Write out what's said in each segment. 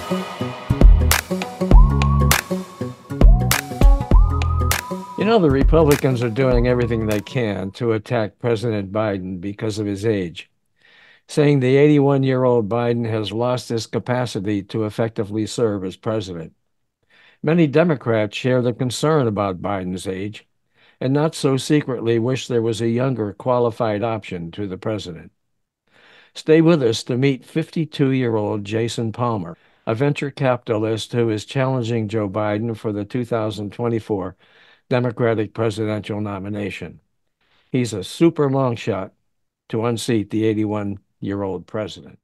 You know, the Republicans are doing everything they can to attack President Biden because of his age, saying the 81-year-old Biden has lost his capacity to effectively serve as president. Many Democrats share the concern about Biden's age and not so secretly wish there was a younger, qualified option to the president. Stay with us to meet 52-year-old Jason Palmer, a venture capitalist who is challenging Joe Biden for the 2024 Democratic presidential nomination. He's a super long shot to unseat the 81-year-old president.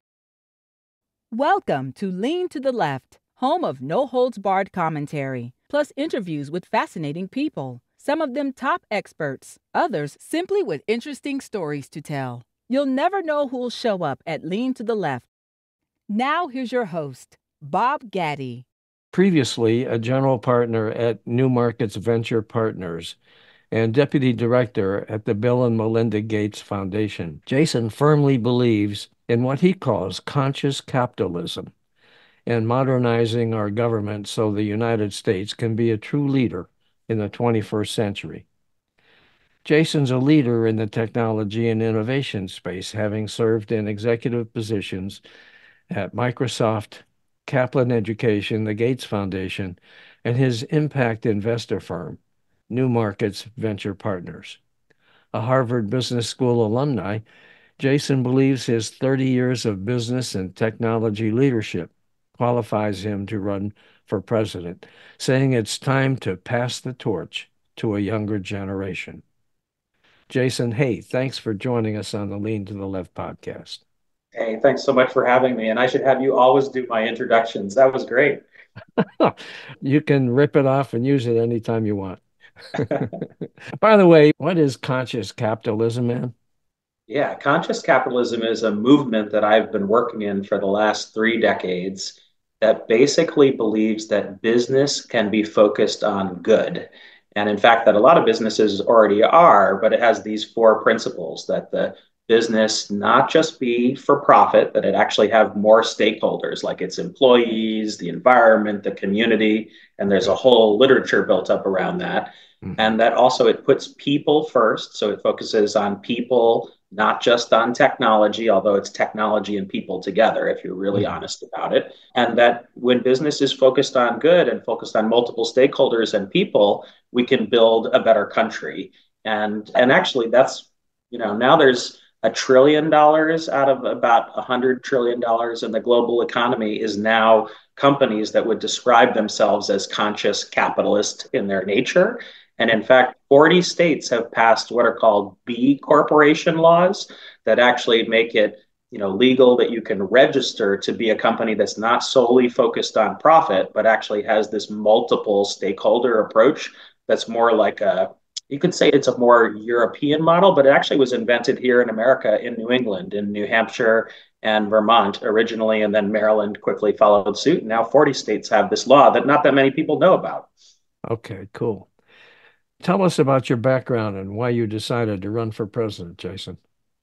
Welcome to Lean to the Left, home of no-holds-barred commentary, plus interviews with fascinating people, some of them top experts, others simply with interesting stories to tell. You'll never know who'll show up at Lean to the Left. Now here's your host, Bob Gaddy. Previously a general partner at New Markets Venture Partners and deputy director at the Bill and Melinda Gates Foundation, Jason firmly believes in what he calls conscious capitalism and modernizing our government so the United States can be a true leader in the 21st century. Jason's a leader in the technology and innovation space, having served in executive positions at Microsoft, Kaplan Education, the Gates Foundation, and his impact investor firm, New Markets Venture Partners. A Harvard Business School alumni, Jason believes his 30 years of business and technology leadership qualifies him to run for president, saying it's time to pass the torch to a younger generation. Jason, hey, thanks for joining us on the Lean to the Left podcast. Hey, thanks so much for having me. And I should have you always do my introductions. That was great. You can rip it off and use it anytime you want. By the way, what is conscious capitalism, man? Yeah, conscious capitalism is a movement that I've been working in for the last 3 decades that basically believes that business can be focused on good. And in fact, that a lot of businesses already are, but it has these four principles that the business not just be for profit, that it actually have more stakeholders like its employees, the environment, the community, and there's a whole literature built up around that. Mhm. And that also it puts people first. So it focuses on people, not just on technology, although it's technology and people together, if you're really Mhm. honest about it. And that when business is focused on good and focused on multiple stakeholders and people, we can build a better country. And actually that's, now there's $1 trillion out of about $100 trillion in the global economy is now companies that would describe themselves as conscious capitalist in their nature. And in fact, 40 states have passed what are called B corporation laws that actually make it, legal that you can register to be a company that's not solely focused on profit, but actually has this multiple stakeholder approach that's more like you could say it's a more European model, but it actually was invented here in America, in New England, in New Hampshire and Vermont originally, and then Maryland quickly followed suit. And now 40 states have this law that not that many people know about. Okay, cool. Tell us about your background and why you decided to run for president, Jason.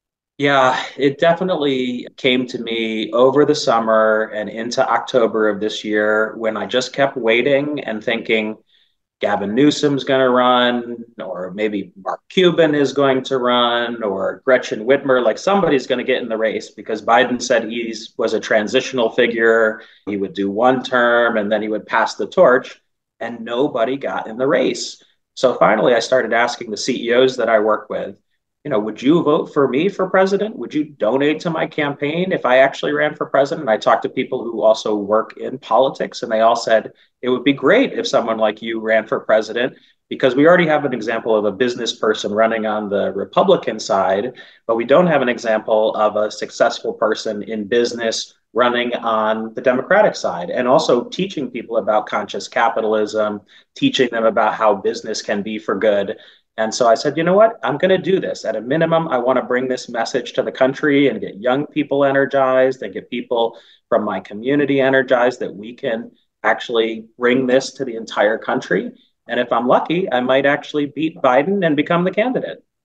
Yeah, it definitely came to me over the summer and into October of this year when I just kept waiting and thinking Gavin Newsom's going to run, or maybe Mark Cuban is going to run, or Gretchen Whitmer. Like somebody's going to get in the race because Biden said he was a transitional figure. He would do one term and then he would pass the torch, and nobody got in the race. So finally, I started asking the CEOs that I work with, would you vote for me for president? Would you donate to my campaign if I actually ran for president? I talked to people who also work in politics, and they all said it would be great if someone like you ran for president because we already have an example of a business person running on the Republican side, but we don't have an example of a successful person in business running on the Democratic side and also teaching people about conscious capitalism, teaching them about how business can be for good. And so I said, you know what? I'm going to do this. At a minimum, I want to bring this message to the country and get young people energized and get people from my community energized that we can actually bring this to the entire country. And if I'm lucky, I might actually beat Biden and become the candidate.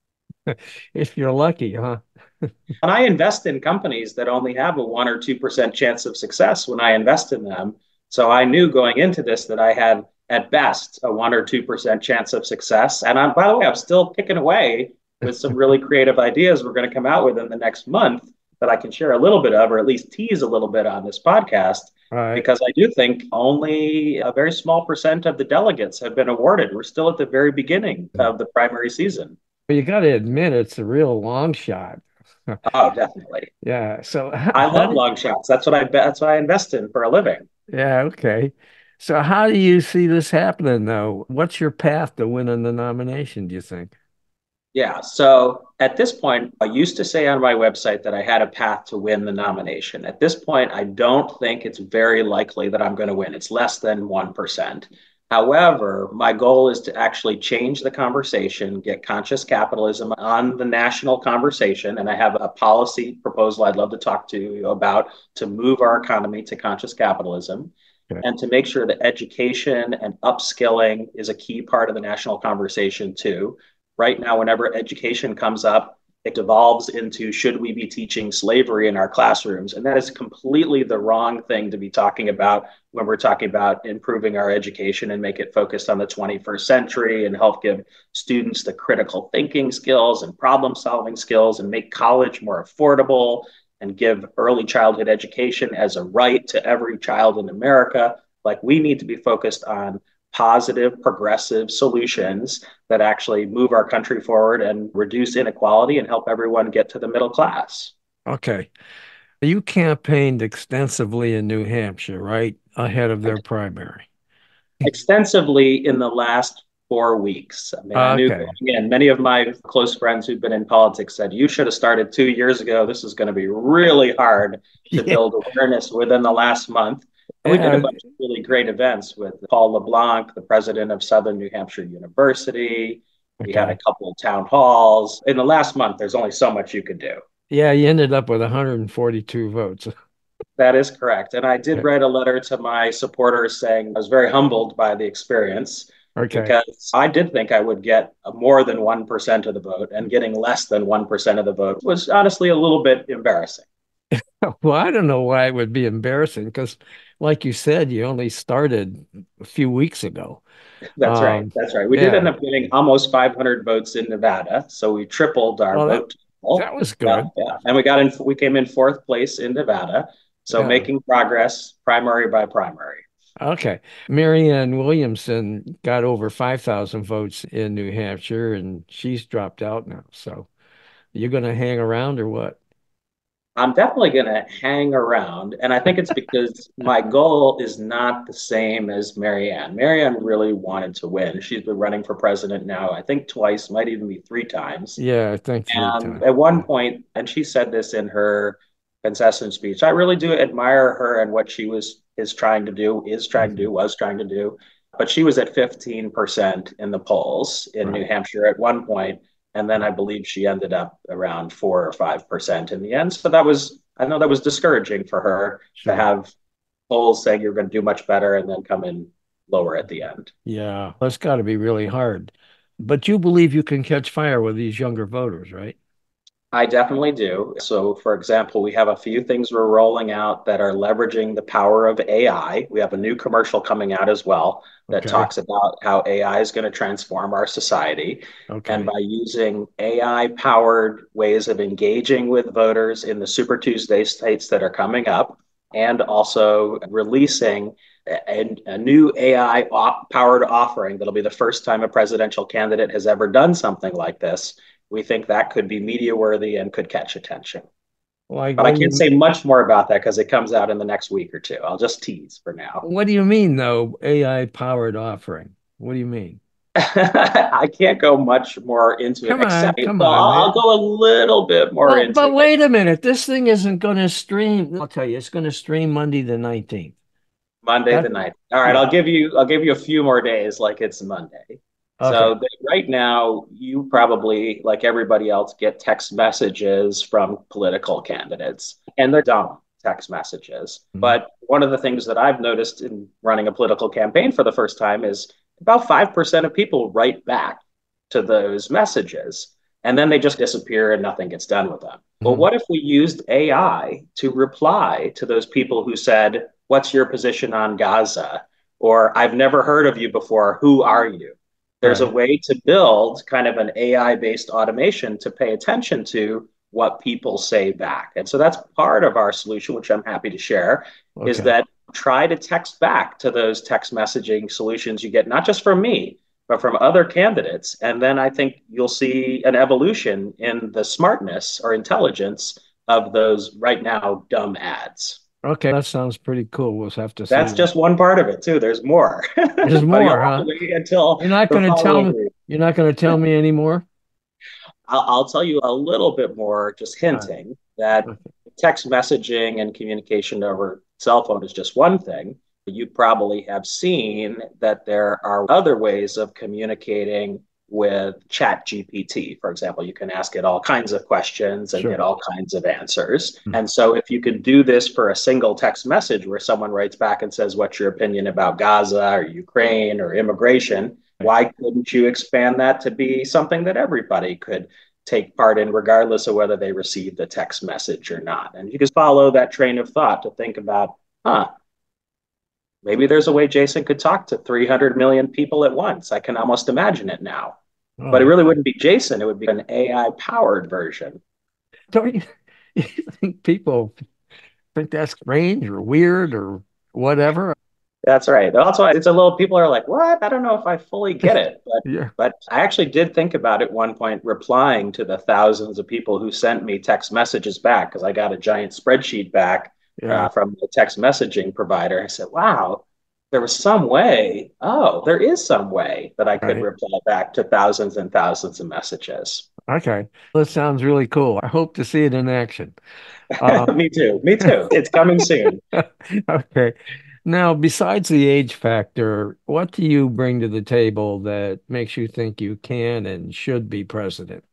If you're lucky, huh? And I invest in companies that only have a 1 or 2% chance of success when I invest in them. So I knew going into this that I had at best a 1 or 2% chance of success. And by the way, I'm still picking away with some really creative ideas we're going to come out with in the next month that I can share a little bit of, or at least tease a little bit on this podcast, All right. because I do think only a very small percent of the delegates have been awarded. We're still at the very beginning of the primary season. But you got to admit it's a real long shot. Oh, definitely. Yeah. So I how love do, long shots. That's what I bet. That's what I invest in for a living. yeah, okay. So how do you see this happening though? What's your path to winning the nomination, do you think? Yeah. So at this point, I used to say on my website that I had a path to win the nomination. At this point, I don't think it's very likely that I'm going to win. It's less than 1%. However, my goal is to actually change the conversation, get conscious capitalism on the national conversation. And I have a policy proposal I'd love to talk to you about to move our economy to conscious capitalism Okay. and to make sure that education and upskilling is a key part of the national conversation too. Right now, whenever education comes up, it devolves into should we be teaching slavery in our classrooms? And that is completely the wrong thing to be talking about when we're talking about improving our education and make it focused on the 21st century and help give students the critical thinking skills and problem solving skills and make college more affordable and give early childhood education as a right to every child in America. Like we need to be focused on positive, progressive solutions that actually move our country forward and reduce inequality and help everyone get to the middle class. Okay. You campaigned extensively in New Hampshire, right? Ahead of their primary. Extensively in the last 4 weeks. I mean, I knew going Okay. in, many of my close friends who've been in politics said, you should have started 2 years ago. This is going to be really hard to Yeah. build awareness within the last month. And we did a Yeah. bunch of really great events with Paul LeBlanc, the president of Southern New Hampshire University. We had a Okay. couple of town halls. In the last month, there's only so much you could do. Yeah, you ended up with 142 votes. That is correct. And I did Yeah. write a letter to my supporters saying I was very humbled by the experience Okay. because I did think I would get more than 1% of the vote, and getting less than 1% of the vote was honestly a little bit embarrassing. Well, I don't know why it would be embarrassing because, like you said, you only started a few weeks ago. That's right. That's right. We did end Yeah. up getting almost 500 votes in Nevada. So we tripled our Well, vote that total. was Yeah. good. Yeah. And we came in fourth place in Nevada. So Yeah. making progress primary by primary. Okay. Marianne Williamson got over 5,000 votes in New Hampshire, and she's dropped out now. So you're going to hang around or what? I'm definitely going to hang around. And I think it's because my goal is not the same as Marianne. Marianne really wanted to win. She's been running for president now, I think twice, might even be 3 times. Yeah, I think three And times. at Yeah. one point, and she said this in her concession speech, I really do admire her and what she is trying to do, Mhm. was trying to do. But she was at 15% in the polls in New Right. Hampshire at one point, and then I believe she ended up around 4 or 5% in the end. So that was, I know that was discouraging for her to Sure. have polls saying you're going to do much better and then come in lower at the end. Yeah, that's got to be really hard. But you believe you can catch fire with these younger voters, right? I definitely do. So, for example, we have a few things we're rolling out that are leveraging the power of AI. We have a new commercial coming out as well that Okay. talks about how AI is going to transform our society. And Okay. by using AI powered ways of engaging with voters in the Super Tuesday states that are coming up, and also releasing a new AI powered offering that'll be the first time a presidential candidate has ever done something like this, we think that could be media worthy and could catch attention. Like, But I can't say much more about that because it comes out in the next week or two. I'll just tease for now. what do you mean though? AI powered offering. What do you mean? I can't go much more into it, except Come well, on, I'll man. go a little bit more Well, into but it. wait a minute. This thing isn't going to stream. I'll tell you, it's going to stream Monday the 19th. Monday the That, ninth. All right, yeah. I'll give you a few more days like it's Monday. Okay. So right now, you probably, like everybody else, get text messages from political candidates, and they're dumb text messages. Mhm. But one of the things that I've noticed in running a political campaign for the first time is about 5% of people write back to those messages. and then they just disappear and nothing gets done with them. Well, Hmm. what if we used AI to reply to those people who said, "What's your position on Gaza?" Or "I've never heard of you before. Who are you?" There's a Right. way to build kind of an AI based automation to pay attention to what people say back. And so that's part of our solution, which I'm happy to share, is Okay. that try to text back to those text messaging solutions you get, not just from me, but from other candidates. And then I think you'll see an evolution in the smartness or intelligence of those right now dumb ads. Okay. That sounds pretty cool. We'll have to see That's that. just one part of it, too. There's more, There's but you'll more, have to huh? wait until You're not the going to tell following me. week. You're not going to tell me anymore. I'll tell you a little bit more, just All right. hinting that Okay. text messaging and communication over cell phone is just one thing. You probably have seen that there are other ways of communicating with Chat GPT. For example, you can ask it all kinds of questions and get Sure. all kinds of answers. Hmm. And so, if you could do this for a single text message where someone writes back and says, "What's your opinion about Gaza or Ukraine or immigration?" Right. Why couldn't you expand that to be something that everybody could take part in, regardless of whether they receive the text message or not? And you just follow that train of thought to think about, huh, maybe there's a way Jason could talk to 300 million people at once. I can almost imagine it now. But it Oh, really okay. wouldn't be Jason, it would be an AI powered version. Don't you, you think people think that's strange or weird or whatever? That's right. That's why it's a little, people are like, what? I don't know if I fully get it. Yeah. But I actually did think about it one point, replying to the thousands of people who sent me text messages back, because I got a giant spreadsheet back Yeah. from the text messaging provider. I said, wow, there was some way. Oh, there is some way that I could Right. reply back to thousands and thousands of messages. Okay. That sounds really cool. I hope to see it in action. Uh, Me too. Me too. It's coming soon. okay. Now, besides the age factor, what do you bring to the table that makes you think you can and should be president?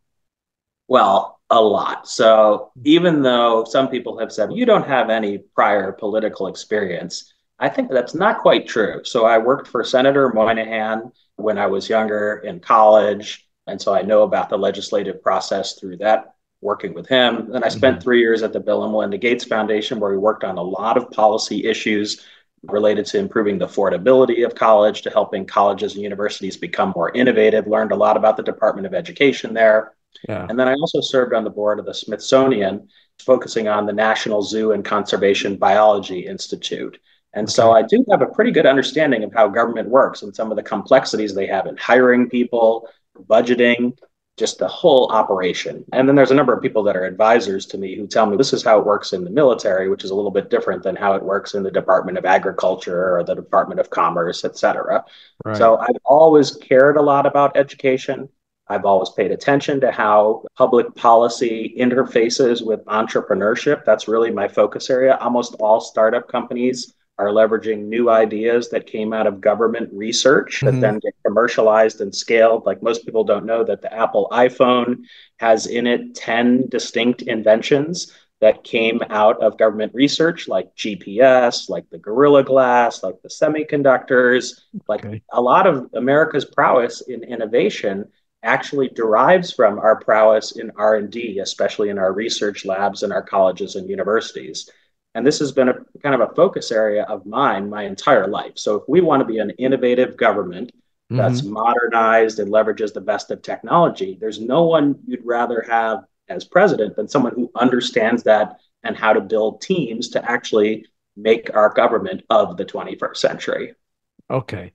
Well, a lot. So even though some people have said you don't have any prior political experience, I think that's not quite true. So I worked for Senator Moynihan when I was younger in college. And so I know about the legislative process through that, working with him. Then I spent Hmm. 3 years at the Bill and Melinda Gates Foundation, where we worked on a lot of policy issues related to improving the affordability of college, to helping colleges and universities become more innovative. Learned a lot about the Department of Education there. Yeah. And then I also served on the board of the Smithsonian, focusing on the National Zoo and Conservation Biology Institute. And so Okay. I do have a pretty good understanding of how government works and some of the complexities they have in hiring people, budgeting, just the whole operation. And then there's a number of people that are advisors to me who tell me this is how it works in the military, which is a little bit different than how it works in the Department of Agriculture or the Department of Commerce, et cetera. Right. So I've always cared a lot about education. I've always paid attention to how public policy interfaces with entrepreneurship. That's really my focus area. Almost all startup companies are leveraging new ideas that came out of government research that Hmm. then get commercialized and scaled. Like, most people don't know that the Apple iPhone has in it 10 distinct inventions that came out of government research, like GPS, like the Gorilla Glass, like the semiconductors. Like, Okay. a lot of America's prowess in innovation actually derives from our prowess in R&D, especially in our research labs and our colleges and universities. And this has been a kind of a focus area of mine my entire life. So if we want to be an innovative government that's Hmm. modernized and leverages the best of technology, there's no one you'd rather have as president than someone who understands that and how to build teams to actually make our government of the 21st century. Okay.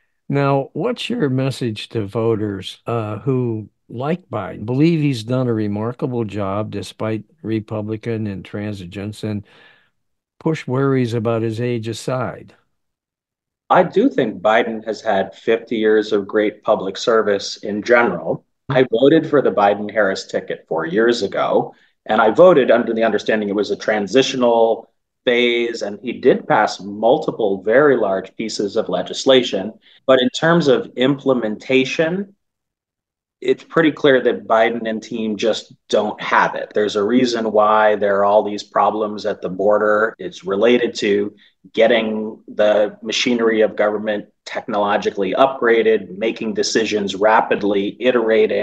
Now, what's your message to voters who, like Biden, believe he's done a remarkable job despite Republican intransigence and push worries about his age aside? I do think Biden has had 50 years of great public service in general. I voted for the Biden Harris ticket 4 years ago, and I voted under the understanding it was a transitional phase, and he did pass multiple very large pieces of legislation. But in terms of implementation, it's pretty clear that Biden and team just don't have it. There's a reason why there are all these problems at the border. It's related to getting the machinery of government technologically upgraded, making decisions rapidly, iterating.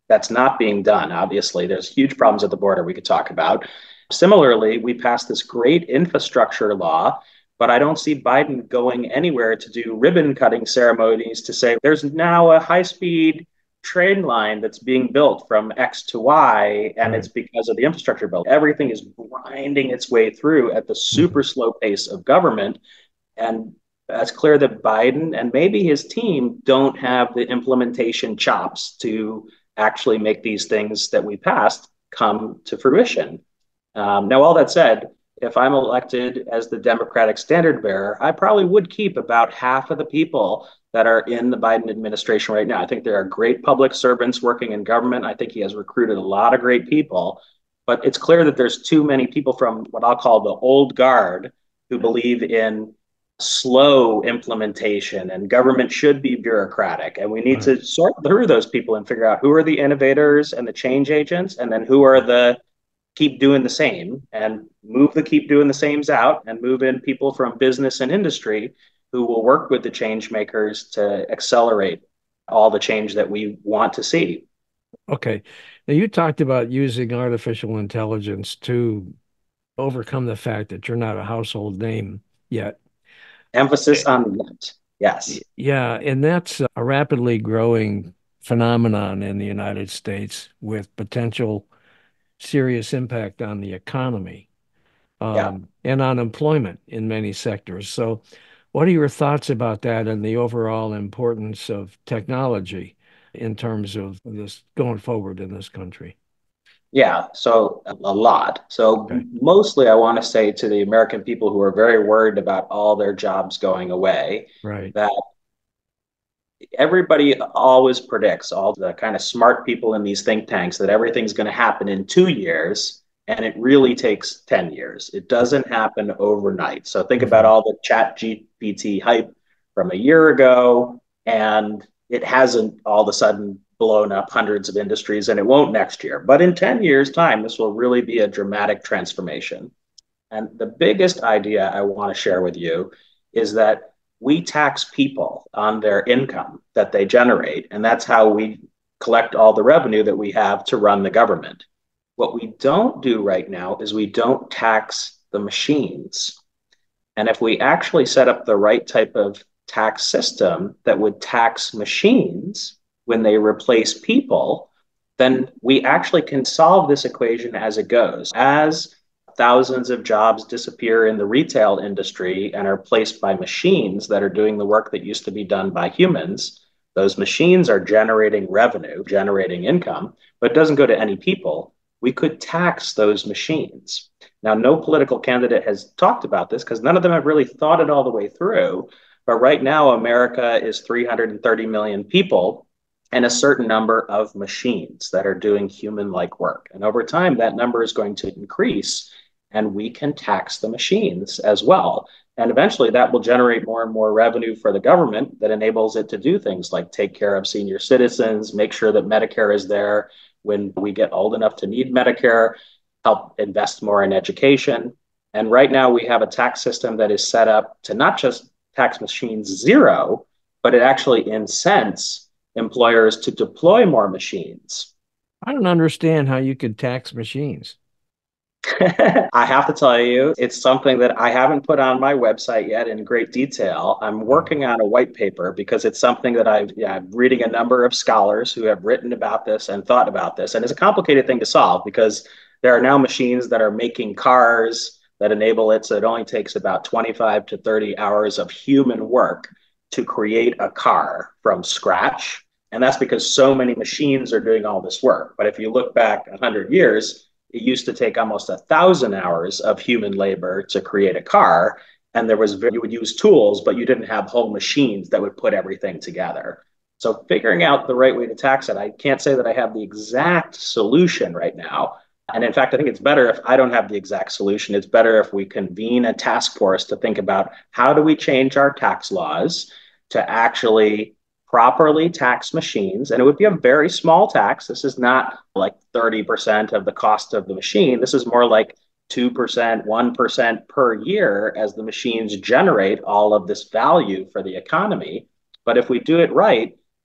That's not being done. Obviously, there's huge problems at the border we could talk about. Similarly, we passed this great infrastructure law, but I don't see Biden going anywhere to do ribbon cutting ceremonies to say there's now a high speed train line that's being built from X to Y, and it's Right. because of the infrastructure bill. Everything is grinding its way through at the super Mhm. slow pace of government. And it's clear that Biden and maybe his team don't have the implementation chops to actually make these things that we passed come to fruition. Now, all that said, if I'm elected as the Democratic standard bearer, I probably would keep about half of the people that are in the Biden administration right now. I think there are great public servants working in government. I think he has recruited a lot of great people, but it's clear that there's too many people from what I'll call the old guard who believe in slow implementation and government should be bureaucratic. And we need Right. to sort through those people and figure out who are the innovators and the change agents, and then who are the keep doing the same, and move the keep doing the sames out and move in people from business and industry who will work with the change makers to accelerate all the change that we want to see. Okay. Now you talked about using artificial intelligence to overcome the fact that you're not a household name yet. Emphasis on that. Yes. Yeah, and that's a rapidly growing phenomenon in the United States with potential serious impact on the economy, Yeah. and on employment in many sectors. So, what are your thoughts about that and the overall importance of technology in terms of this going forward in this country? Yeah. So a lot. So Okay. mostly I want to say to the American people who are very worried about all their jobs going away Right. that everybody always predicts, all the kind of smart people in these think tanks, that everything's going to happen in 2 years, and it really takes 10 years. It doesn't happen overnight. So think about Mhm. all the chat GPT hype from a year ago, and it hasn't all of a sudden blown up hundreds of industries, and it won't next year. But in 10 years' time, this will really be a dramatic transformation. And the biggest idea I want to share with you is that we tax people on their income that they generate, and that's how we collect all the revenue that we have to run the government. What we don't do right now is we don't tax the machines. And if we actually set up the right type of tax system that would tax machines when they replace people, then we actually can solve this equation as it goes. As thousands of jobs disappear in the retail industry and are placed by machines that are doing the work that used to be done by humans, those machines are generating revenue, generating income, but it doesn't go to any people. We could tax those machines. Now, no political candidate has talked about this because none of them have really thought it all the way through. But right now, America is 330 million people and a certain number of machines that are doing human like work. And over time, that number is going to increase, and we can tax the machines as well. And eventually, that will generate more and more revenue for the government that enables it to do things like take care of senior citizens, make sure that Medicare is there when we get old enough to need Medicare, help invest more in education. And right now, we have a tax system that is set up to not just tax machines zero, but it actually incents employers to deploy more machines. I don't understand how you could tax machines. I have to tell you, it's something that I haven't put on my website yet in great detail. I'm Oh, working on a white paper because it's something that I'm reading a number of scholars who have written about this and thought about this. And it's a complicated thing to solve because there are now machines that are making cars that enable it. So it only takes about 25 to 30 hours of human work to create a car from scratch. And that's because so many machines are doing all this work. But if you look back 100 years, it used to take almost 1,000 hours of human labor to create a car. And you would use tools, but you didn't have whole machines that would put everything together. So figuring out the right way to tax it, I can't say that I have the exact solution right now. And in fact, I think it's better if I don't have the exact solution. It's better if we convene a task force to think about how do we change our tax laws to actually properly tax machines. And it would be a very small tax. This is not like 30% of the cost of the machine. This is more like 2%, 1% per year as the machines generate all of this value for the economy. But if we do it right,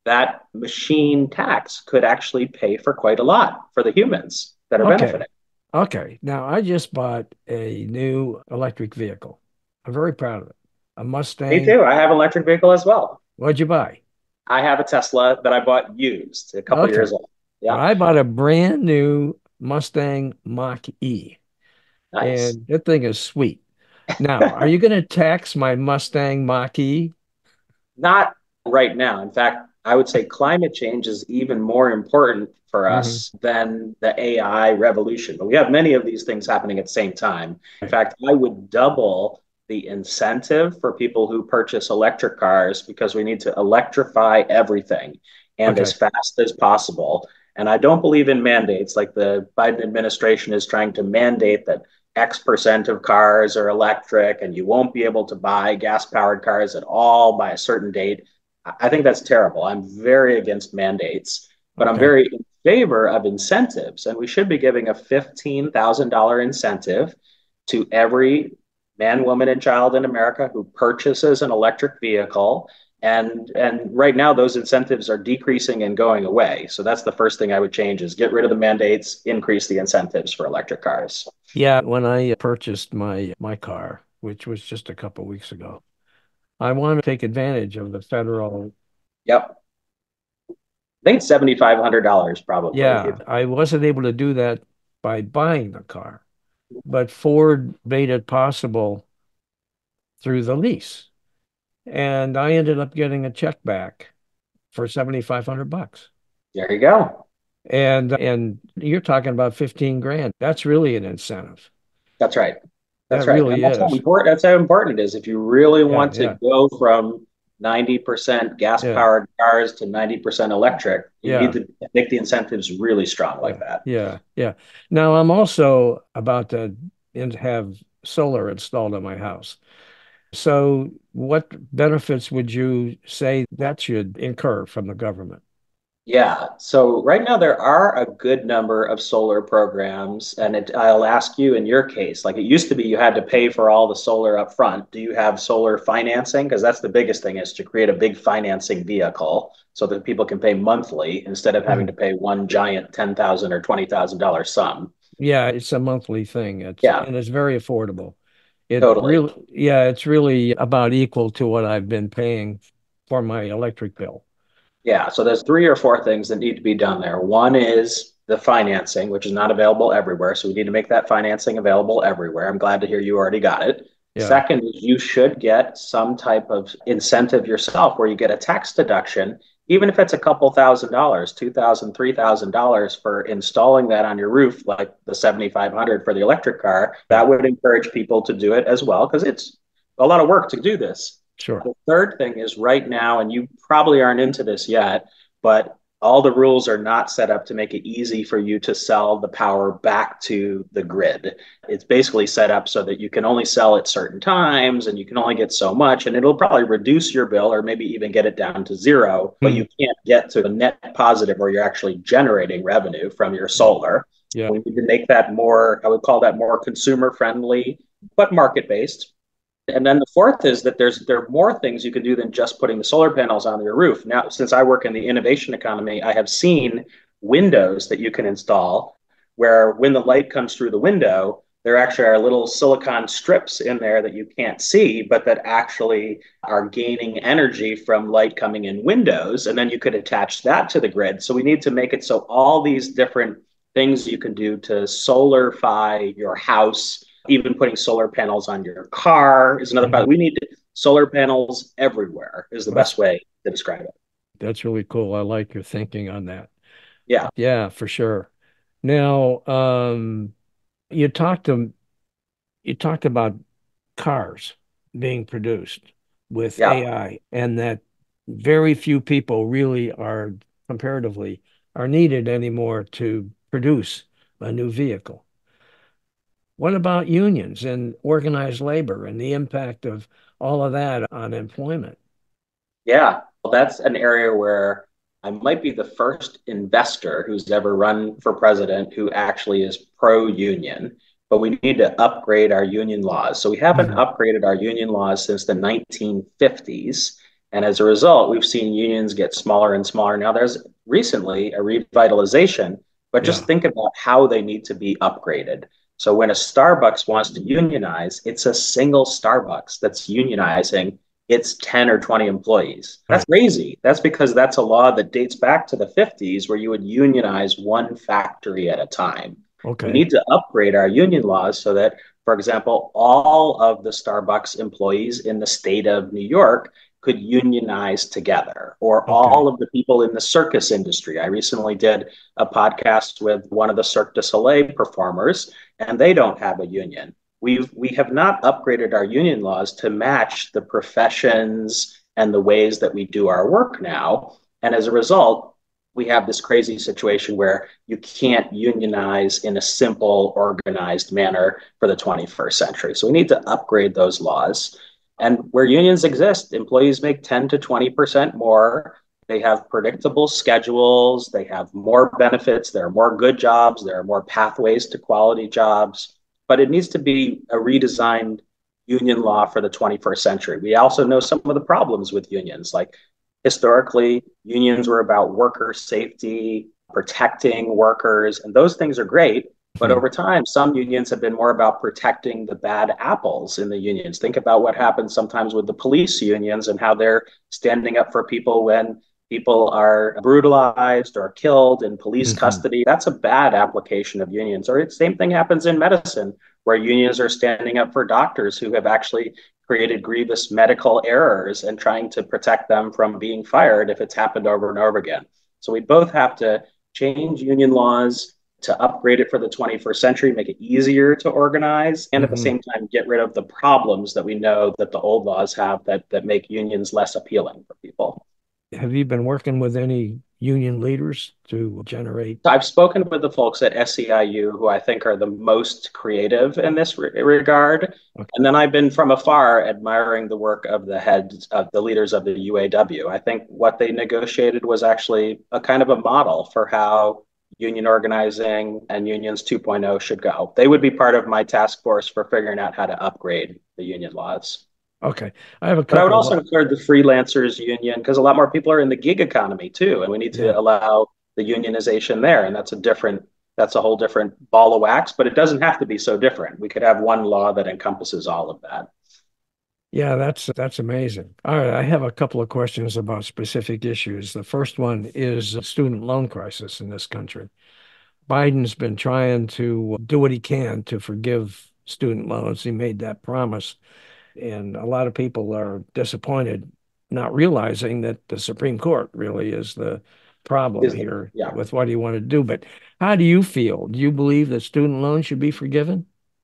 that machine tax could actually pay for quite a lot for the humans that are Okay. benefiting. Okay. Now, I just bought a new electric vehicle. I'm very proud of it. A Me Mustang. too. I have an electric vehicle as well. What'd you buy? I have a Tesla that I bought used a couple Okay. years old. Well, Yeah, I bought a brand new Mustang Mach-E, nice. and that thing is sweet. Now, are you going to tax my Mustang Mach-E? Not right now. In fact, I would say climate change is even more important for Hmm. us than the AI revolution. But we have many of these things happening at the same time. In fact, I would double the incentive for people who purchase electric cars because we need to electrify everything and as Okay. fast as possible. And I don't believe in mandates like the Biden administration is trying to mandate that X% of cars are electric and you won't be able to buy gas powered cars at all by a certain date. I think that's terrible. I'm very against mandates, but I'm Okay. very in favor of incentives. And we should be giving a $15,000 incentive to every man, woman, and child in America who purchases an electric vehicle. And right now those incentives are decreasing and going away. So that's the first thing I would change is get rid of the mandates, increase the incentives for electric cars. Yeah, when I purchased my car, which was just a couple weeks ago, I want to take advantage of the federal. Yep. I think it's $7,500 probably. Yeah, I wasn't able to do that by buying the car, but Ford made it possible through the lease. And I ended up getting a check back for 7,500 bucks. There you go. And you're talking about 15 grand. That's really an incentive. That's right. That's That right. And really that's how is. important that's how important it is. If you really Yeah, want to yeah, go from 90% gas yeah, powered cars to 90% electric, you need yeah, to make the incentives really strong like yeah, that. yeah, yeah. Now I'm also about to have solar installed on my house. So what benefits would you say that should incur from the government? Yeah. So right now there are a good number of solar programs, and I'll ask you in your case, like it used to be you had to pay for all the solar up front. Do you have solar financing? Because that's the biggest thing is to create a big financing vehicle so that people can pay monthly instead of having to Mhm. pay one giant $10,000 or $20,000 sum. Yeah, it's a monthly thing. Yeah, And it's very affordable. It totally. really, yeah, it's really about equal to what I've been paying for my electric bill. Yeah, so there's three or four things that need to be done there. One is the financing, which is not available everywhere. So we need to make that financing available everywhere. I'm glad to hear you already got it. Yeah. Second is you should get some type of incentive yourself where you get a tax deduction, even if it's a couple $1,000s, $2,000, $3,000 for installing that on your roof, like the 7,500 for the electric car. Yeah. That would encourage people to do it as well because it's a lot of work to do this. Sure. The third thing is right now, and you probably aren't into this yet, but all the rules are not set up to make it easy for you to sell the power back to the grid. It's basically set up so that you can only sell at certain times and you can only get so much, and it'll probably reduce your bill or maybe even get it down to zero, but Hmm. you can't get to the net positive where you're actually generating revenue from your Yeah. solar. Yeah. We need to make that more, I would call that more consumer friendly, but market based. And then the fourth is that there are more things you can do than just putting the solar panels on your roof. Now, since I work in the innovation economy, I have seen windows that you can install where when the light comes through the window, there actually are little silicon strips in there that you can't see, but that actually are gaining energy from light coming in windows. And then you could attach that to the grid. So we need to make it so all these different things you can do to solarify your house, even putting solar panels on your car is another. Mhm. We need solar panels everywhere is the best That's way to describe it. that's really cool. I like your thinking on that. Yeah, Yeah, for sure. Now, you talked to you talked about cars being produced with yeah, AI and that very few people really are comparatively are needed anymore to produce a new vehicle. What about unions and organized labor and the impact of all of that on employment? yeah. Well, that's an area where I might be the first investor who's ever run for president who actually is pro union. But we need to upgrade our union laws. So we haven't Mhm. upgraded our union laws since the 1950s. And as a result, we've seen unions get smaller and smaller. Now, there's recently a revitalization, but just Yeah. think about how they need to be upgraded. So when a Starbucks wants to unionize, it's a single Starbucks that's unionizing its 10 or 20 employees. That's Right. crazy. That's because that's a law that dates back to the 50s where you would unionize one factory at a time. We Okay. need to upgrade our union laws so that, for example, all of the Starbucks employees in the state of New York could unionize together, or Okay. all of the people in the circus industry. I recently did a podcast with one of the Cirque du Soleil performers, and they don't have a union. We have not upgraded our union laws to match the professions and the ways that we do our work now. And as a result, we have this crazy situation where you can't unionize in a simple, organized manner for the 21st century. So we need to upgrade those laws. And where unions exist, employees make 10 to 20% more. They have predictable schedules. They have more benefits. There are more good jobs. There are more pathways to quality jobs. But it needs to be a redesigned union law for the 21st century. We also know some of the problems with unions. Like historically, unions were about worker safety, protecting workers, and those things are great. But Hmm. over time, some unions have been more about protecting the bad apples in the unions. Think about what happens sometimes with the police unions and how they're standing up for people when people are brutalized or killed in police Hmm. custody. That's a bad application of unions. Or the same thing happens in medicine, where unions are standing up for doctors who have actually created grievous medical errors and trying to protect them from being fired if it's happened over and over again. So we both have to change union laws to upgrade it for the 21st century, make it easier to organize, and at the Hmm. same time get rid of the problems that we know that the old laws have that make unions less appealing for people. Have you been working with any union leaders to generate? I've spoken with the folks at SEIU who I think are the most creative in this regard. Okay. And then I've been from afar admiring the work of the heads of the leaders of the UAW. I think what they negotiated was actually a kind of a model for how union organizing and unions 2.0 should go. They would be part of my task force for figuring out how to upgrade the union laws. Okay. I have a But I would couple also of, include the freelancers union because a lot more people are in the gig economy too, and we need to yeah. allow the unionization there. And that's a whole different ball of wax, but it doesn't have to be so different. We could have one law that encompasses all of that. Yeah, that's amazing. All right, I have a couple of questions about specific issues. The first one is a student loan crisis in this country. Biden's been trying to do what he can to forgive student loans. He made that promise, and a lot of people are disappointed, not realizing that the Supreme Court really is the problem Is the here Yeah. with what he wanted to do. But how do you feel? Do you believe that student loans should be forgiven?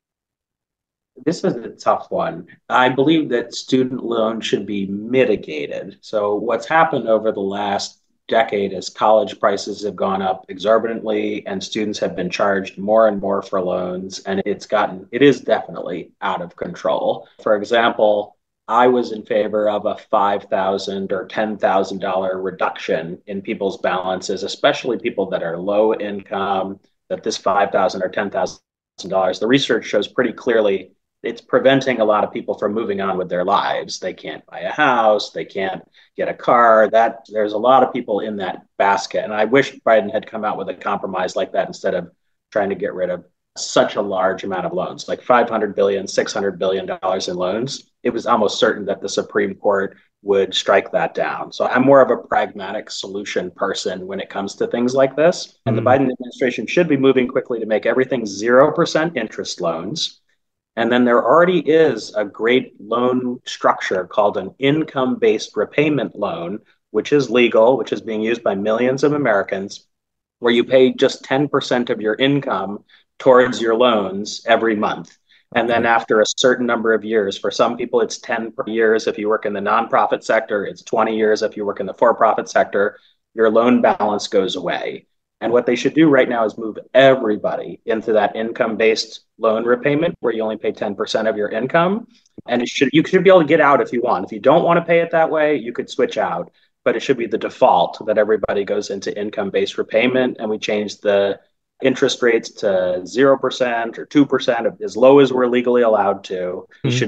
This is a tough one. I believe that student loans should be mitigated. So, what's happened over the last decade is college prices have gone up exorbitantly and students have been charged more and more for loans. And it is definitely out of control. For example, I was in favor of a $5,000 or $10,000 reduction in people's balances, especially people that are low income, that this $5,000 or $10,000, the research shows pretty clearly it's preventing a lot of people from moving on with their lives. They can't buy a house, they can't get a car. That there's a lot of people in that basket. And I wish Biden had come out with a compromise like that instead of trying to get rid of such a large amount of loans, like 500 billion, $600 billion in loans. It was almost certain that the Supreme Court would strike that down. So I'm more of a pragmatic solution person when it comes to things like this. And the Mm, Biden administration should be moving quickly to make everything 0% interest loans. And then there already is a great loan structure called an income based repayment loan, which is legal, which is being used by millions of Americans, where you pay just 10% of your income towards your loans every month. And then okay. after a certain number of years, for some people, it's 10 years if you work in the nonprofit sector, it's 20 years if you work in the for profit sector, your loan balance goes away. And what they should do right now is move everybody into that income based loan repayment where you only pay 10% of your income. And you should be able to get out if you want. If you don't want to pay it that way, you could switch out, but it should be the default that everybody goes into income based repayment. And we change the interest rates to 0% or 2%, as low as we're legally allowed to. We Mm, should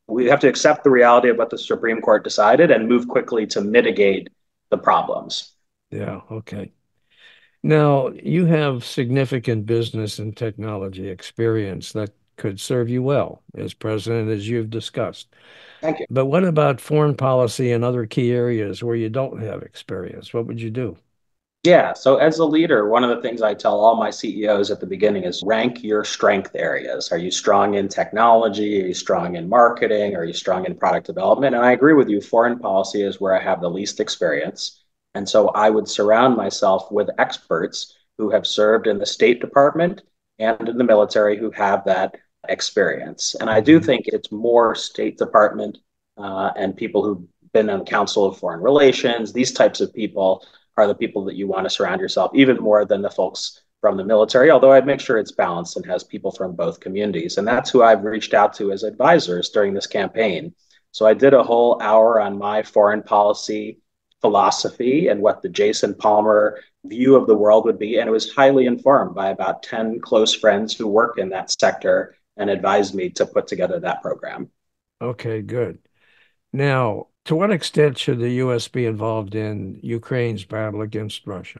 We have to accept the reality of what the Supreme Court decided and move quickly to mitigate the problems. Yeah, okay. Now, you have significant business and technology experience that could serve you well as president, as you've discussed. Thank you. But what about foreign policy and other key areas where you don't have experience? What would you do? Yeah. So as a leader, one of the things I tell all my CEOs at the beginning is rank your strength areas. Are you strong in technology? Are you strong in marketing? Are you strong in product development? And I agree with you, foreign policy is where I have the least experience. And so I would surround myself with experts who have served in the State Department and in the military who have that experience. And I do Mhm. think it's more State Department and people who've been on the Council of Foreign Relations, these types of people are the people that you want to surround yourself even more than the folks from the military, although I'd make sure it's balanced and has people from both communities. And that's who I've reached out to as advisors during this campaign. So I did a whole hour on my foreign policy philosophy and what the Jason Palmer view of the world would be. And it was highly informed by about 10 close friends who work in that sector and advised me to put together that program. Okay, good. Now, to what extent should the U.S. be involved in Ukraine's battle against Russia?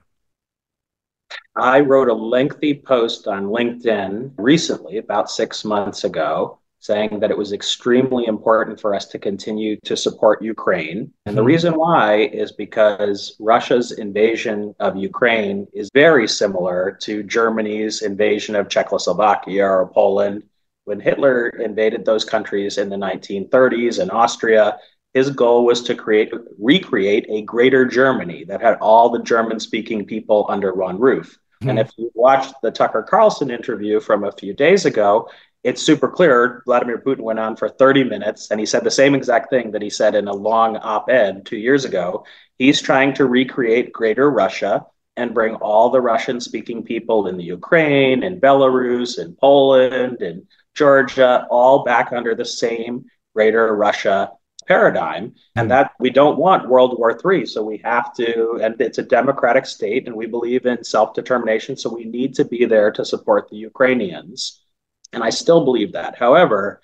I wrote a lengthy post on LinkedIn recently, about 6 months ago, saying that it was extremely important for us to continue to support Ukraine. And the Hmm. reason why is because Russia's invasion of Ukraine is very similar to Germany's invasion of Czechoslovakia or Poland. When Hitler invaded those countries in the 1930s and Austria, his goal was to recreate a greater Germany that had all the German speaking people under one roof. And Hmm. if you watched the Tucker Carlson interview from a few days ago, it's super clear. Vladimir Putin went on for 30 minutes and he said the same exact thing that he said in a long op ed 2 years ago. He's trying to recreate greater Russia and bring all the Russian speaking people in the Ukraine and Belarus and Poland and Georgia all back under the same greater Russia paradigm, and Hmm. that we don't want World War III. So we have to, and it's a democratic state, and we believe in self determination. So we need to be there to support the Ukrainians. And I still believe that. However,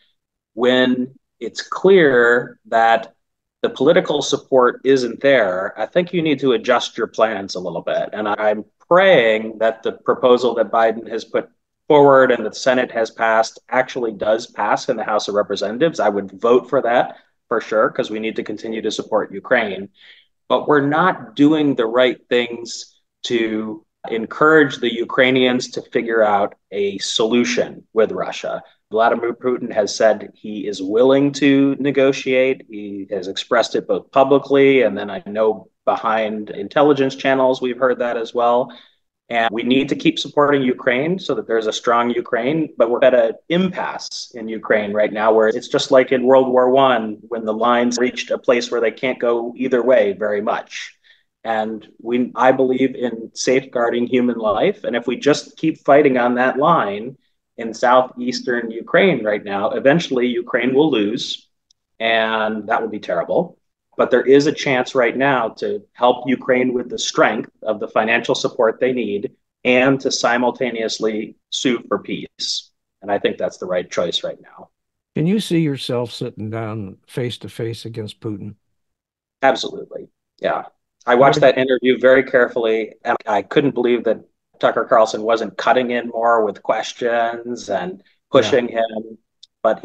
when it's clear that the political support isn't there, I think you need to adjust your plans a little bit. And I'm praying that the proposal that Biden has put forward and the Senate has passed actually does pass in the House of Representatives. I would vote for that for sure, because we need to continue to support Ukraine. But we're not doing the right things to encourage the Ukrainians to figure out a solution with Russia. Vladimir Putin has said he is willing to negotiate. He has expressed it both publicly, and then I know behind intelligence channels, we've heard that as well. And we need to keep supporting Ukraine so that there's a strong Ukraine. But we're at an impasse in Ukraine right now where it's just like in World War I when the lines reached a place where they can't go either way very much. And I believe in safeguarding human life. And if we just keep fighting on that line in southeastern Ukraine right now, eventually Ukraine will lose. And that would be terrible. But there is a chance right now to help Ukraine with the strength of the financial support they need and to simultaneously sue for peace. And I think that's the right choice right now. Can you see yourself sitting down face to face against Putin? Absolutely. Yeah. I How watched would that interview very carefully and I couldn't believe that Tucker Carlson wasn't cutting in more with questions and yeah. pushing him. But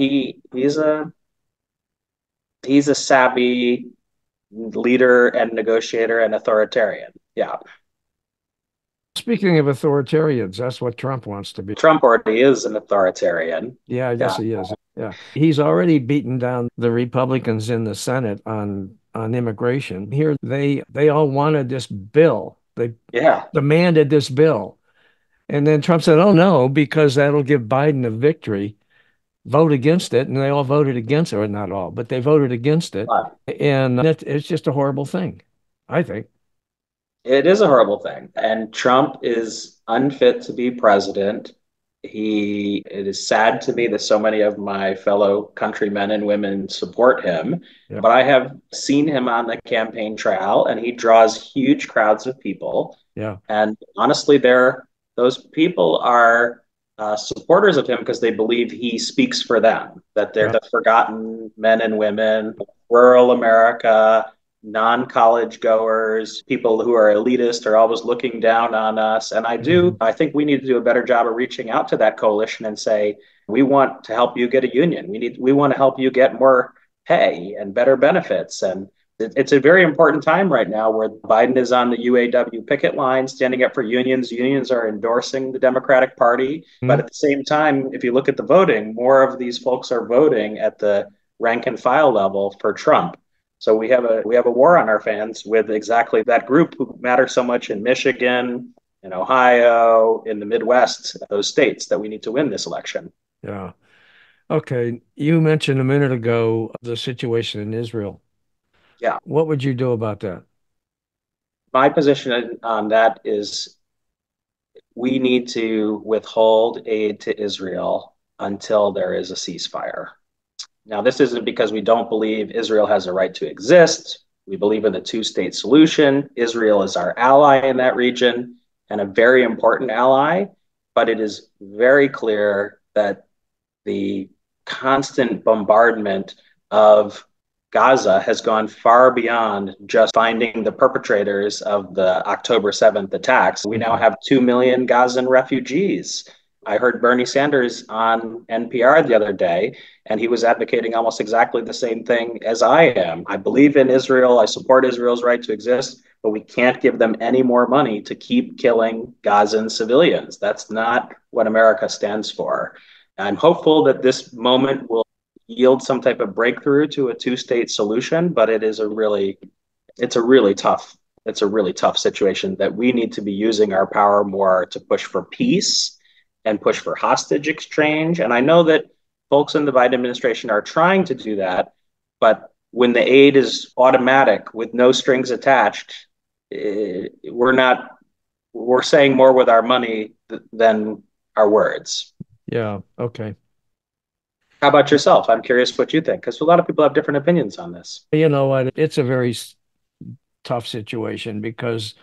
he's a savvy leader and negotiator and authoritarian. Yeah. Speaking of authoritarians, that's what Trump wants to be. Trump already is an authoritarian. Yeah, I guess Yeah. he is. Yeah. He's already beaten down the Republicans in the Senate on immigration. Here they all wanted this bill. They Yeah. demanded this bill. And then Trump said, "Oh no, because that'll give Biden a victory. Vote against it." And they all voted against it, or not all, but they voted against it. But And it's just a horrible thing, I think. it is a horrible thing. And Trump is unfit to be president. It is sad to me that so many of my fellow countrymen and women support him. Yeah. But I have seen him on the campaign trail and he draws huge crowds of people. Yeah. And honestly, those people are supporters of him because they believe he speaks for them, that they're Yeah. the forgotten men and women, rural America, non college goers, people who are elitist are always looking down on us. And Mhm. I think we need to do a better job of reaching out to that coalition and say, we want to help you get a union. We want to help you get more pay and better benefits. And it's a very important time right now where Biden is on the UAW picket line standing up for unions. Unions are endorsing the Democratic Party. But Mhm. at the same time, if you look at the voting, more of these folks are voting at the rank and file level for Trump. So we have a war on our fans with exactly that group who matter so much in Michigan, in Ohio, in the Midwest, those states that we need to win this election. Yeah. Okay. You mentioned a minute ago the situation in Israel. Yeah. What would you do about that? My position on that is we need to withhold aid to Israel until there is a ceasefire. Now, this isn't because we don't believe Israel has a right to exist. We believe in the two-state solution. Israel is our ally in that region and a very important ally, but it is very clear that the constant bombardment of Gaza has gone far beyond just finding the perpetrators of the October 7th attacks. We now Mhm. have 2 million Gazan refugees. I heard Bernie Sanders on NPR the other day, and he was advocating almost exactly the same thing as I am. I believe in Israel. I support Israel's right to exist, but we can't give them any more money to keep killing Gazan civilians. That's not what America stands for. I'm hopeful that this moment will yield some type of breakthrough to a two-state solution, but it's a really tough it's a really tough situation that we need to be using our power more to push for peace and push for hostage exchange. And I know that folks in the Biden administration are trying to do that, but when the aid is automatic with no strings attached, we're saying more with our money than our words. Yeah. Okay. How about yourself? I'm curious what you think, because a lot of people have different opinions on this. You know what? It's a very tough situation because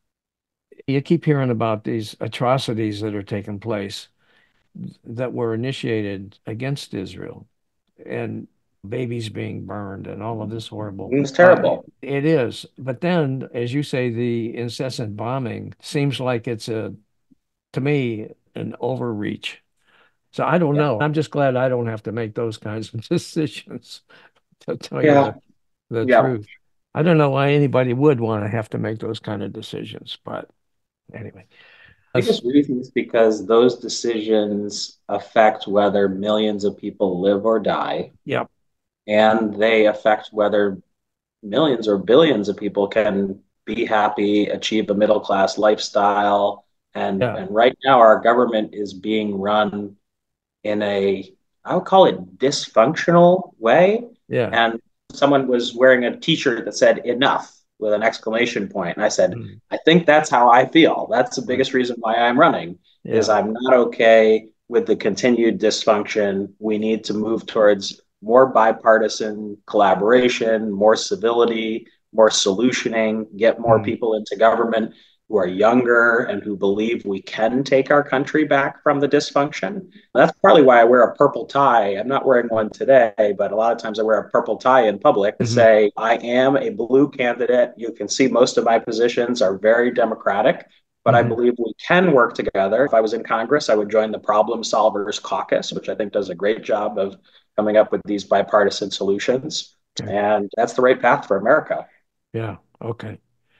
you keep hearing about these atrocities that are taking place that were initiated against Israel and babies being burned and all of this horrible. It's terrible. It is. But then, as you say, the incessant bombing seems like it's to me, an overreach. So I don't Yeah. know. I'm just glad I don't have to make those kinds of decisions, to tell you Yeah. the Yeah. truth. I don't know why anybody would want to have to make those kind of decisions, but anyway. Yes. Biggest reason is because those decisions affect whether millions of people live or die, Yep. and they affect whether millions or billions of people can be happy, achieve a middle class lifestyle. Yeah. And right now, our government is being run in a, I would call it dysfunctional way. Yeah. And someone was wearing a T-shirt that said "enough" with an exclamation point, and I said, Mm. I think that's how I feel. That's the Right. biggest reason why I'm running is Yeah. I'm not okay with the continued dysfunction. We need to move towards more bipartisan collaboration, more civility, more solutioning, get more Mm. people into government who are younger and who believe we can take our country back from the dysfunction. That's partly why I wear a purple tie. I'm not wearing one today, but a lot of times I wear a purple tie in public to Hmm. say I am a blue candidate. You can see most of my positions are very democratic, but I Hmm. believe we can work together. If I was in Congress, I would join the Problem Solvers Caucus, which I think does a great job of coming up with these bipartisan solutions. Okay. And that's the right path for America. Yeah. Okay.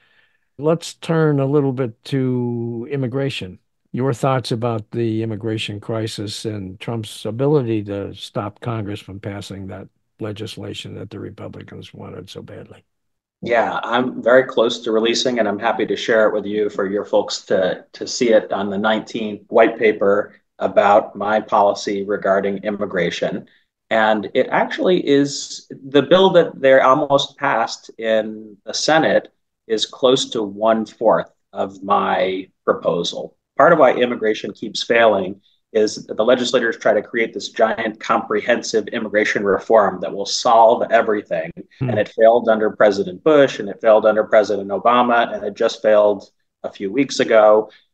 Let's turn a little bit to immigration. Your thoughts about the immigration crisis and Trump's ability to stop Congress from passing that legislation that the Republicans wanted so badly. Yeah, I'm very close to releasing, and I'm happy to share it with you for your folks to see it on the 19th white paper about my policy regarding immigration. And it actually is the bill that they almost passed in the Senate is close to one-fourth of my proposal. Part of why immigration keeps failing is that the legislators try to create this giant comprehensive immigration reform that will solve everything, and Hmm. it failed under President Bush and it failed under President Obama and it just failed a few weeks ago.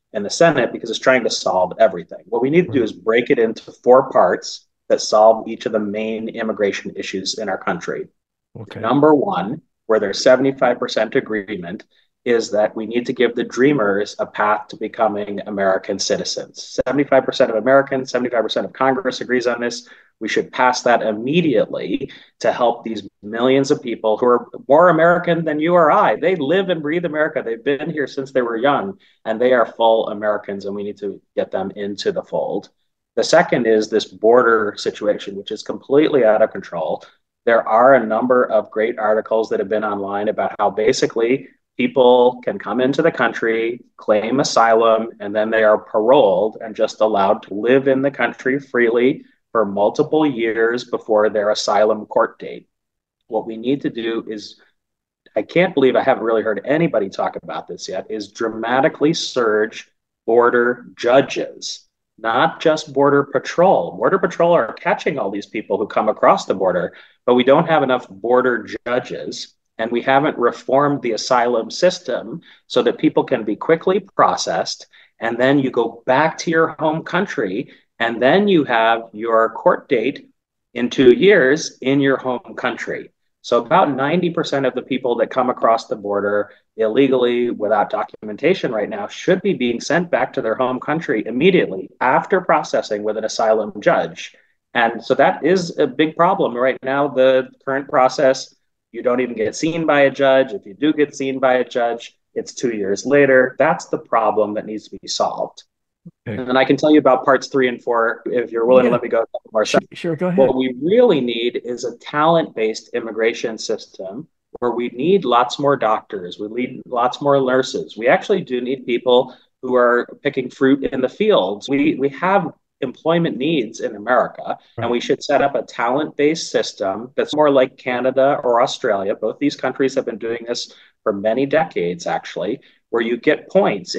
in the Senate because it's trying to solve everything. What we need to do Right. is break it into four parts that solve each of the main immigration issues in our country. Okay. Number one, where there's 75% agreement, is that we need to give the dreamers a path to becoming American citizens. 75% of Americans, 75% of Congress agrees on this. We should pass that immediately to help these millions of people who are more American than you or I. They live and breathe America. They've been here since they were young, and they are full Americans, and we need to get them into the fold. The second is this border situation, which is completely out of control. There are a number of great articles that have been online about how basically people can come into the country, claim asylum, and then they are paroled and just allowed to live in the country freely for multiple years before their asylum court date. What we need to do is, I can't believe I haven't really heard anybody talk about this yet, is dramatically surge border judges, not just border patrol. Border patrol are catching all these people who come across the border, but we don't have enough border judges. And we haven't reformed the asylum system so that people can be quickly processed. And then you go back to your home country, and then you have your court date in 2 years in your home country. So about 90% of the people that come across the border illegally without documentation right now should be being sent back to their home country immediately after processing with an asylum judge. And so that is a big problem right now. The current process, you don't even get seen by a judge. If you do get seen by a judge, it's 2 years later. That's the problem that needs to be solved. Okay. And then I can tell you about parts 3 and 4 if you're willing to Yeah. let me go a couple more seconds. Sure. Go What ahead. we really need is a talent-based immigration system where we need lots more doctors, we need lots more nurses. We actually do need people who are picking fruit in the fields. We have employment needs in America, and Right. we should set up a talent-based system that's more like Canada or Australia. Both these countries have been doing this for many decades, actually, where you get points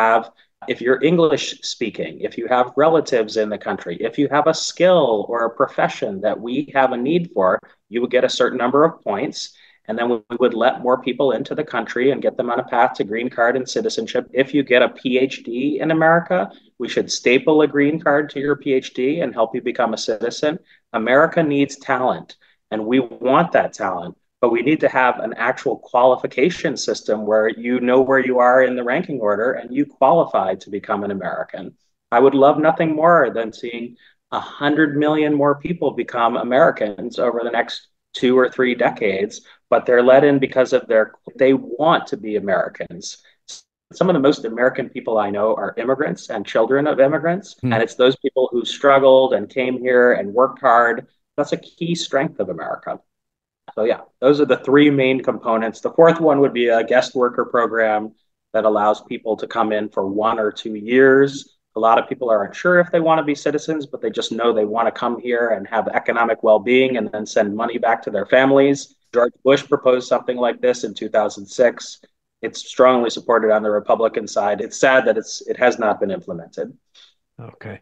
if you're English speaking, if you have relatives in the country, if you have a skill or a profession that we have a need for, you would get a certain number of points. And then we would let more people into the country and get them on a path to green card and citizenship. If you get a PhD in America, we should staple a green card to your PhD and help you become a citizen. America needs talent, and we want that talent, but we need to have an actual qualification system where you know where you are in the ranking order and you qualify to become an American. I would love nothing more than seeing 100 million more people become Americans over the next 2 or 3 decades, but they're let in because of they want to be Americans. Some of the most American people I know are immigrants and children of immigrants, Hmm. and it's those people who struggled and came here and worked hard. That's a key strength of America. So yeah, those are the three main components. The fourth one would be a guest worker program that allows people to come in for 1 or 2 years. A lot of people are unsure if they want to be citizens, but they just know they want to come here and have economic well-being and then send money back to their families. George Bush proposed something like this in 2006. It's strongly supported on the Republican side. It's sad that it has not been implemented. Okay.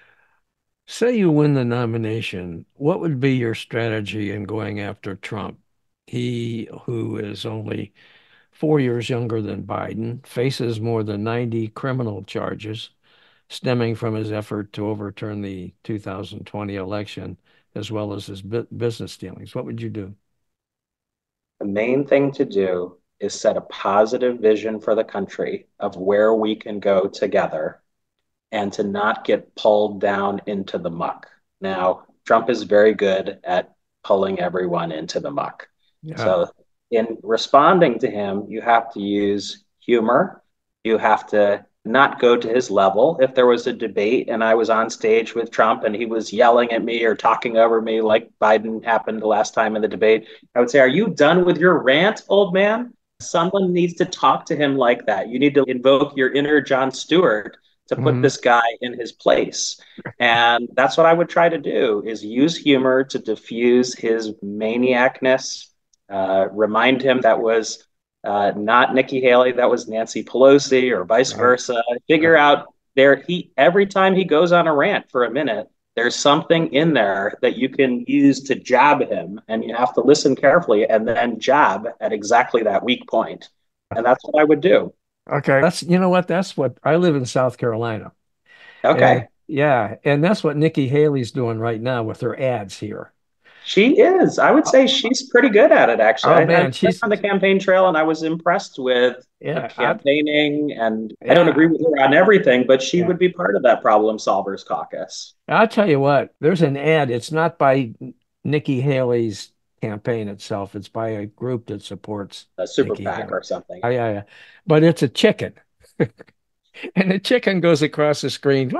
Say you win the nomination, what would be your strategy in going after Trump? He, who is only 4 years younger than Biden, faces more than 90 criminal charges stemming from his effort to overturn the 2020 election, as well as his business dealings. What would you do? The main thing to do is set a positive vision for the country of where we can go together and to not get pulled down into the muck. Now, Trump is very good at pulling everyone into the muck. Yeah. So, in responding to him, you have to use humor. You have to not go to his level. If there was a debate and I was on stage with Trump and he was yelling at me or talking over me like Biden happened the last time in the debate, I would say, "Are you done with your rant, old man?" Someone needs to talk to him like that. You need to invoke your inner Jon Stewart to put Mhm. this guy in his place. And that's what I would try to do is use humor to diffuse his maniacness, remind him that was not Nikki Haley, that was Nancy Pelosi or vice Right. versa. Figure Right. out every time he goes on a rant for a minute, there's something in there that you can use to jab him, and you have to listen carefully and then jab at exactly that weak point. And that's what I would do. Okay. That's, you know what? That's what I live in South Carolina. And Okay. yeah, and that's what Nikki Haley's doing right now with her ads here. She is. I would Oh, say she's pretty good at it, actually. oh I've man, been on the campaign trail and I was impressed with the yeah, campaigning. And I don't agree yeah, with her on everything, but she yeah. would be part of that problem solvers caucus, I'll tell you what, there's an ad. It's not by Nikki Haley's campaign itself. It's by a group that supports a super Nikki PAC Haley. or something. Oh, yeah, yeah. But it's a chicken. And the chicken goes across the screen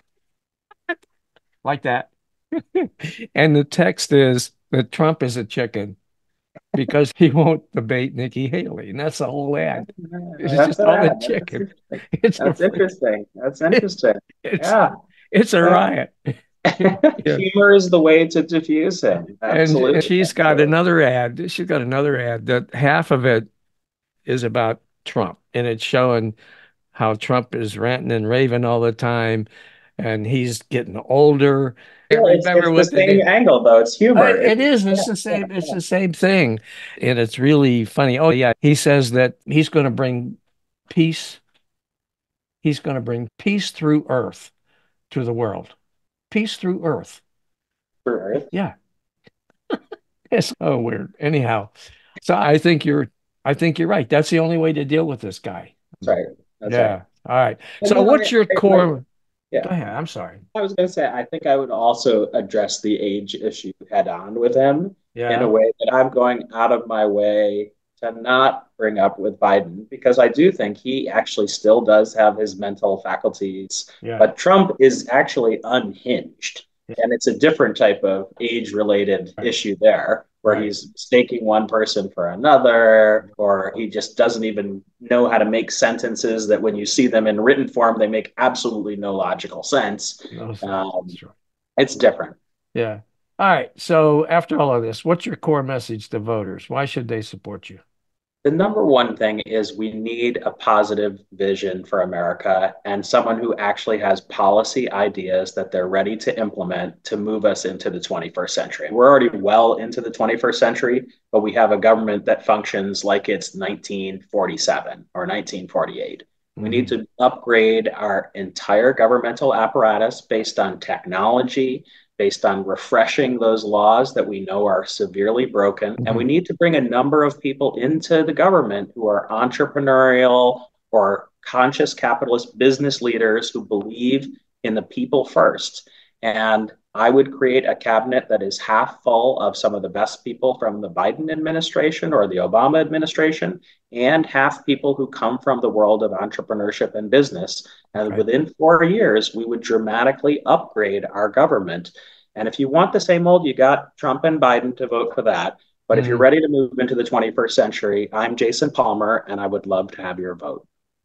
like that. And the text is that Trump is a chicken because he won't debate Nikki Haley. And that's the whole ad. It's That's just an all the ad. That's chicken. interesting. It's a That's freak. interesting. That's interesting. It's Yeah. it's a Well, riot. Yeah. humor is the way to diffuse him. And Absolutely. she's got Absolutely. another ad. She's got another ad that half of it is about Trump. And it's showing how Trump is ranting and raving all the time and he's getting older. Yeah, Can't remember it's the what the same name. angle though. It's humor. It is. Yeah, It's the yeah, same. It's yeah. the same thing, and it's really funny. Oh yeah, he says that he's going to bring peace. He's going to bring peace through Earth to the world. Peace through Earth. Sure. Yeah, it's so weird. Anyhow, so I think you're right. That's the only way to deal with this guy. That's right. That's right. Yeah. All right. And So what's your core? Go yeah. ahead. I'm sorry. I was going to say, I think I would also address the age issue head on with him in a Yeah. way that I'm going out of my way to not bring up with Biden, because I do think he actually still does have his mental faculties, Yeah. but Trump is actually unhinged. Yeah. And it's a different type of age related Right. issue there, where Right. he's mistaking one person for another, or he just doesn't even know how to make sentences that when you see them in written form, they make absolutely no logical sense. No, sir. That's Um, true. it's different. Yeah. All right. So after all of this, what's your core message to voters? Why should they support you? The number one thing is we need a positive vision for America and someone who actually has policy ideas that they're ready to implement to move us into the 21st century. We're already well into the 21st century, but we have a government that functions like it's 1947 or 1948. We need Hmm. to upgrade our entire governmental apparatus based on technology, based on refreshing those laws that we know are severely broken. And we Hmm. need to bring a number of people into the government who are entrepreneurial or conscious capitalist business leaders who believe in the people first. And I would create a cabinet that is half full of some of the best people from the Biden administration or the Obama administration, and half people who come from the world of entrepreneurship and business. And Okay. within 4 years, we would dramatically upgrade our government. And if you want the same old, you got Trump and Biden to vote for that. But if you're Hmm. ready to move into the 21st century, I'm Jason Palmer, and I would love to have your vote.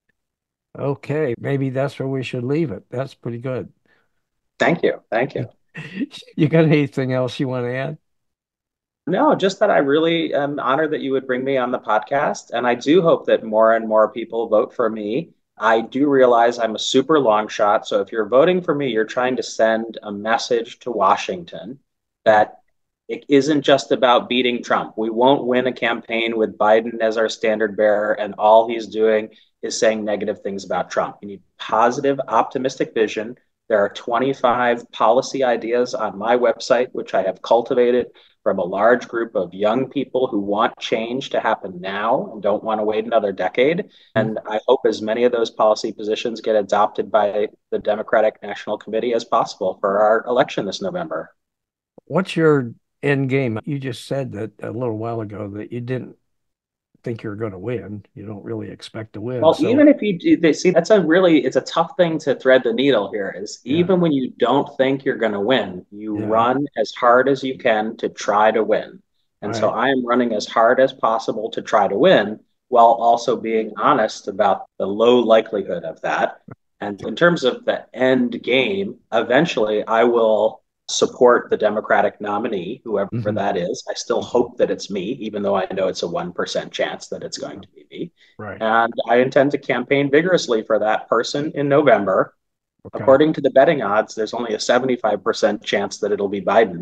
Okay. Maybe that's where we should leave it. That's pretty good. Thank you. Thank you. You got anything else you want to add? No, just that I really am honored that you would bring me on the podcast. And I do hope that more and more people vote for me. I do realize I'm a super long shot. So if you're voting for me, you're trying to send a message to Washington Right. that it isn't just about beating Trump. We won't win a campaign with Biden as our standard bearer, and all he's doing is saying negative things about Trump. You need positive, optimistic vision. There are 25 policy ideas on my website, which I have cultivated from a large group of young people who want change to happen now and don't want to wait another decade. Hmm. And I hope as many of those policy positions get adopted by the Democratic National Committee as possible for our election this November. What's your end game? You just said that a little while ago that you didn't think you were going to win. You don't really expect to win. Well, So, even if you do, they see that's a really it's a tough thing to thread the needle here is yeah. even when you don't think you're going to win, you Yeah. run as hard as you can to try to win. All And so right. I am running as hard as possible to try to win while also being honest about the low likelihood of that. And in terms of the end game, eventually I will support the Democratic nominee, whoever Hmm. that is. I still Hmm. hope that it's me, even though I know it's a 1% chance that it's going Yeah. to be me. Right. And I intend to campaign vigorously for that person in November. Okay. According to the betting odds, there's only a 75% chance that it'll be Biden.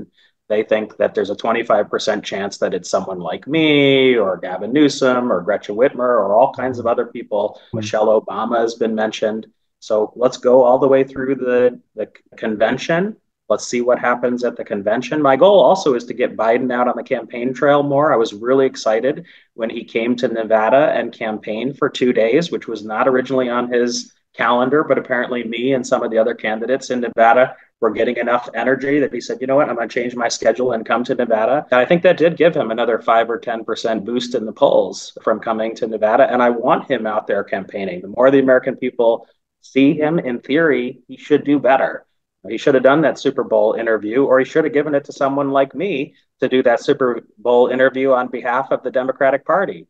They think that there's a 25% chance that it's someone like me or Gavin Newsom or Gretchen Whitmer or all kinds of other people. Michelle Obama has been mentioned. So let's go all the way through the convention. Let's see what happens at the convention. My goal also is to get Biden out on the campaign trail more. I was really excited when he came to Nevada and campaigned for 2 days, which was not originally on his calendar, but apparently me and some of the other candidates in Nevada were getting enough energy that he said, you know what, I'm going to change my schedule and come to Nevada. And I think that did give him another 5 or 10% boost in the polls from coming to Nevada. And I want him out there campaigning. The more the American people see him, in theory, he should do better. He should have done that Super Bowl interview, or he should have given it to someone like me to do that Super Bowl interview on behalf of the Democratic Party.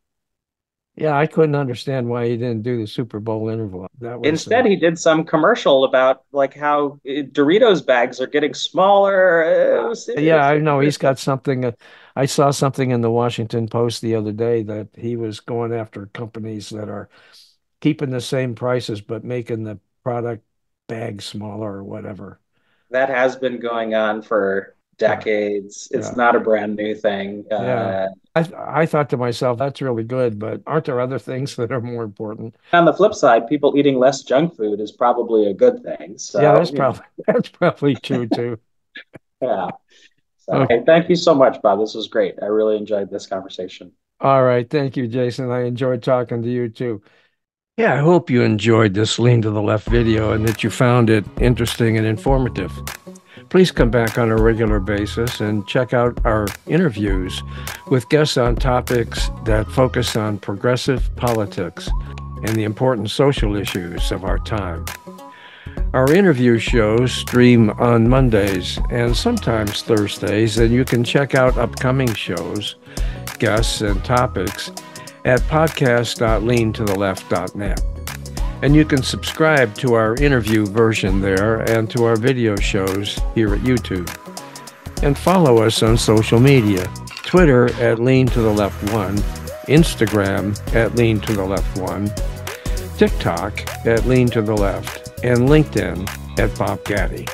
Yeah, I couldn't understand why he didn't do the Super Bowl interval. That was, Instead, he did some commercial about like how Doritos bags are getting smaller. yeah, I It know he's got something. I saw something in the Washington Post the other day that he was going after companies that are keeping the same prices but making the product bag smaller or whatever. that has been going on for Yeah, decades. It's yeah, not a brand new thing. yeah. I thought to myself, that's really good, but aren't there other things that are more important? On the flip side, people eating less junk food is probably a good thing. Yeah, that's So, probably that's probably true too. yeah. So, Okay. hey, thank you so much, Bob. This was great. I really enjoyed this conversation. All right. Thank you, Jason. I enjoyed talking to you too. Yeah, I hope you enjoyed this Lean to the Left video and that you found it interesting and informative. Please come back on a regular basis and check out our interviews with guests on topics that focus on progressive politics and the important social issues of our time. Our interview shows stream on Mondays and sometimes Thursdays, and you can check out upcoming shows, guests, and topics at podcast.leantotheleft.net. And you can subscribe to our interview version there and to our video shows here at YouTube. And follow us on social media, Twitter at Lean to the Left 1, Instagram at Lean to the Left 1, TikTok at Lean to the Left, and LinkedIn at Bob Gaddy.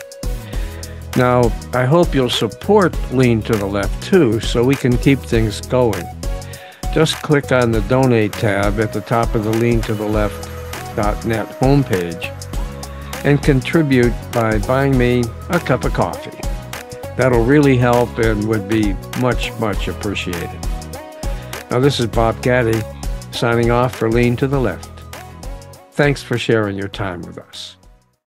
Now, I hope you'll support Lean to the Left too, so we can keep things going. Just click on the Donate tab at the top of the Lean to the Left.net homepage and contribute by buying me a cup of coffee. That'll really help and would be much, much appreciated. Now, this is Bob Gaddy signing off for Lean to the Left. Thanks for sharing your time with us.